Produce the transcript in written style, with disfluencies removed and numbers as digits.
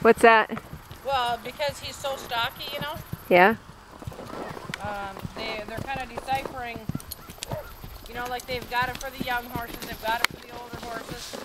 What's that? Well, because he's so stocky, you know. Yeah. They're kind of deciphering. You know, like they've got it for the young horses, they've got it for the older horses.